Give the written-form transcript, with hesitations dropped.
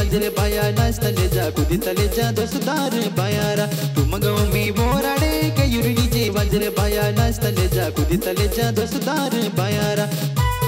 वजरे बाया नाचतले जा कुदितले जा दोस्तदार बायारा तुमगो मी बोराडे कयुरडीचे वजरे बाया नाचतले जा कुदितले जा दोस्तदार बायारा